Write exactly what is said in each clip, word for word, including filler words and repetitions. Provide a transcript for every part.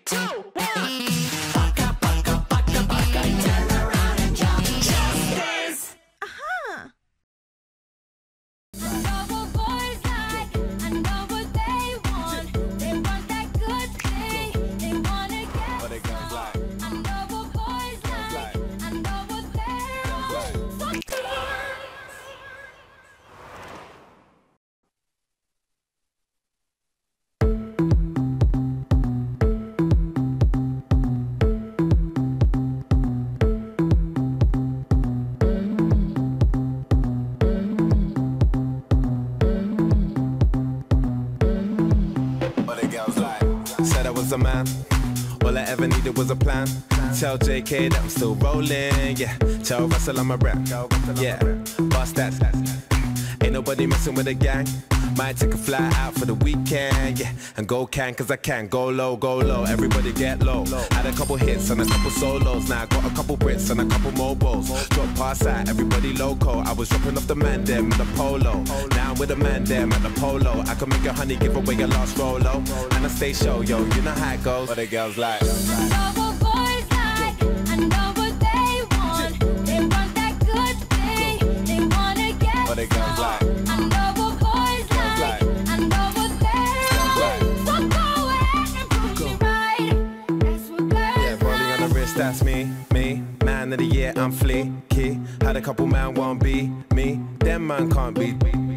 two, one. Paka, paka, paka, paka, turn around and jump. Just dance. Aha. A man, all I ever needed was a plan. Tell J K that I'm still rolling, yeah. Tell Russell I'm a rap, yeah. Bust that, ain't nobody messing with the gang. Might take a fly out for the weekend, yeah. And go can, cause I can. Go low, go low, everybody get low. Had a couple hits and a couple solos. Now I got a couple Brits and a couple mobiles. Drop pass out, everybody loco. I was dropping off the man them in the polo. Now I'm with the man them at the polo. I can make a honey give away your last rolo. And I stay show, yo, you know how it goes. What the girls like. What the girls like. That's me, me, man of the year, I'm fleeky. Had a couple man won't be me, them man can't be.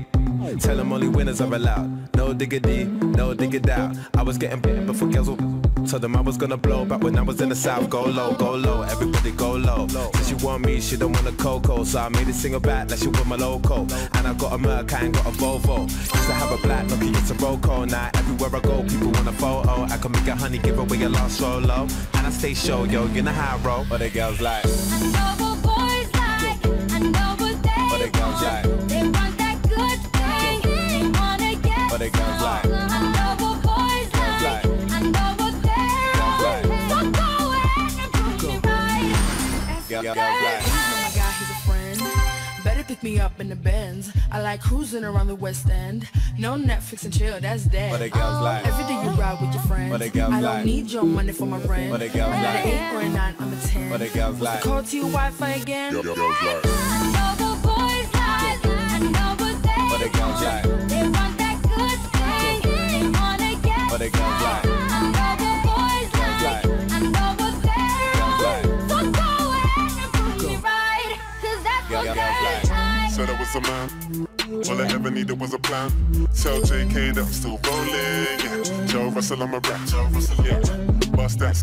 Tell them only winners are allowed. No diggity, no diggity out. I was getting bitten before girls were. Told them I was gonna blow back when I was in the south. Go low, go low, everybody go low. Since she want me, she don't want a cocoa. So I made it sing her back like she want my loco. And I got a Merc, I ain't got a Volvo. Used to have a black Nokia, it's a Roco. Now everywhere I go, people want a photo. I can make a honey, give away your last solo. And I stay show, yo, you know how I roll. What the girls like. I know what boys like, I know what they What the girls like. want. They want that good thing, they wanna get What the girls like. I know what boys like, I know what they want. So go ahead and prove me right. Girls like. Oh my God, he's a friend. Better pick me up in the Benz. I like cruising around the West End. No Netflix and chill, that's dead. What the girls like. Every day you ride with your friends. What the girls I don't like. need your money for my rent. What the girls I'm not like. an eight or a nine, I'm a ten. What the girls like. Call to your Wi-Fi again. Girls like. I know what boys like, I know what they What the girls like. want. They want that good thing, they wanna get What the girls like. I know what boys like, I know what they want. So go ahead and prove me right, 'cause that's what Girls girls like. like. Said I was a man. All I ever needed was a plan. Tell J K that I'm still rolling, yeah. Tell Russell I'm a rap, yeah. Bust that.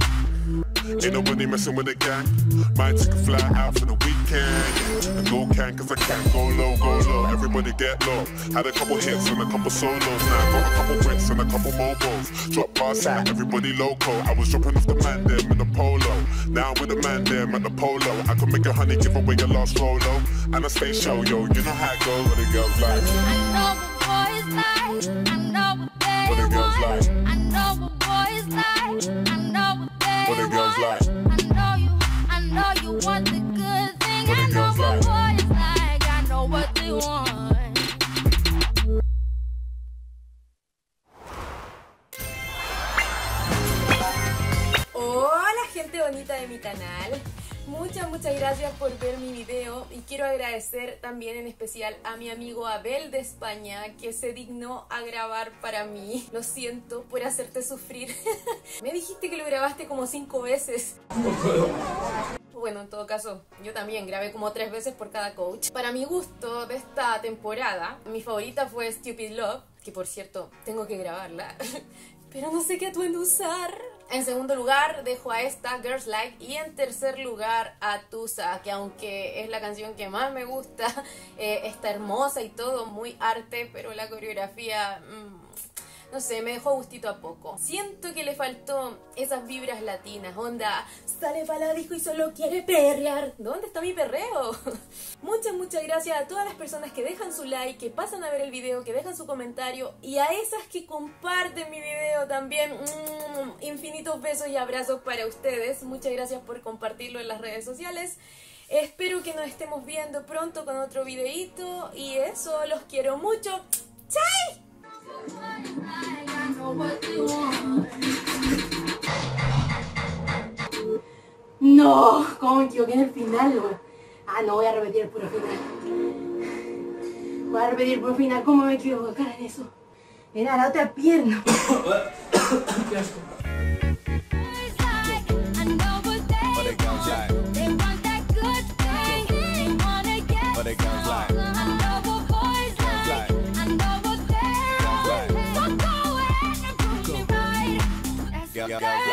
Ain't nobody messing with the gang. Might take a fly out for the weekend, yeah. And go can, cause I can. Go low, go low, everybody get low. Had a couple hits and a couple solos. Now I got a couple Brits and a couple mobiles. Drop pass out, everybody loco. I was dropping off the man them in the polo. Now with the man them at the polo. I can make a honey give away your last rolo. And I stay show, yo, you know how it goes. What the girls like. I know what boys like, I know what they What the girls want. like. I know what boys like, I know what they What the girls want. like. I know you, I know you want the good thing. What the I know girls what like. boys like, I know what they want. Hola gente bonita de mi canal, muchas muchas gracias por ver mi video y quiero agradecer también en especial a mi amigo Abel de España que se dignó a grabar para mí. Lo siento por hacerte sufrir. Me dijiste que lo grabaste como cinco veces. Bueno, en todo caso, yo también grabé como tres veces por cada coach. Para mi gusto de esta temporada, mi favorita fue Stupid Love, que por cierto, tengo que grabarla, pero no sé qué atuendo usar. En segundo lugar, dejo a esta, Girls Like, y en tercer lugar a Tusa, que aunque es la canción que más me gusta, eh, está hermosa y todo, muy arte, pero la coreografía... Mmm, no sé, me dejó gustito a poco. Siento que le faltó esas vibras latinas, onda, sale para la disco y solo quiere perrear. ¿Dónde está mi perreo? Muchas, muchas gracias a todas las personas que dejan su like, que pasan a ver el video, que dejan su comentario, y a esas que comparten mi video también. Mmm, infinitos besos y abrazos para ustedes. Muchas gracias por compartirlo en las redes sociales. Espero que nos estemos viendo pronto con otro videito, y eso, los quiero mucho. ¡Chai! I know what they want. No, ¿cómo me equivoqué en el final, güey? Ah, no, voy a repetir el puro final. Voy a repetir el puro final, ¿cómo me equivoco? Cara en eso. Era la otra pierna. Boys like, I know what they But it goes like, They want that good thing. They wanna get but it goes like, I know what boys like. I know what they're on. So go ahead and prove me right. That's Go, go, the